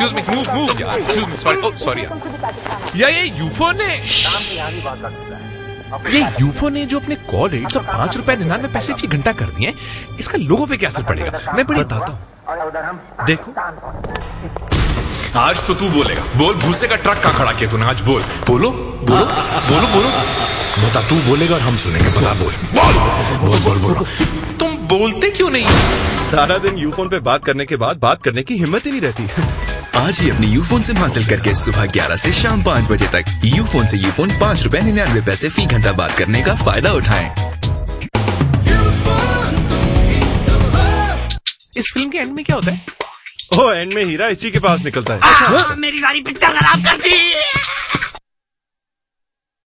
Excuse me, move यार, excuse me, sorry, oh sorry यार। ये यूफो ने जो अपने कॉल रेट सब ₹5.99 फी घंटा कर दिए, इसका लोगों पे क्या असर पड़ेगा? मैं बड़ी बताता हूँ, देखो। आज तो तू बोलेगा। बोल, भूसे का ट्रक कहाँ खड़ा किया तूने? आज बोल। बोलो बोलो बोलो बोलो। बता, तू बोलेगा और हम सुनेंगे। बता, बोल बोल बोल बोल बोल। तुम बोलते क्यों नहीं? सारा दिन यूफोन पे बात करने के बाद बात करने की हिम्मत ही नहीं रहती। आज ही अपनी यूफोन सिम हासिल करके सुबह 11 से शाम 5 बजे तक यूफोन से यूफोन ₹5.99 फी घंटा बात करने का फायदा उठाएं। इस फिल्म के एंड में क्या होता है? ओह, एंड में हीरा इसी के पास निकलता है। मेरी सारी पिक्चर खराब कर दी।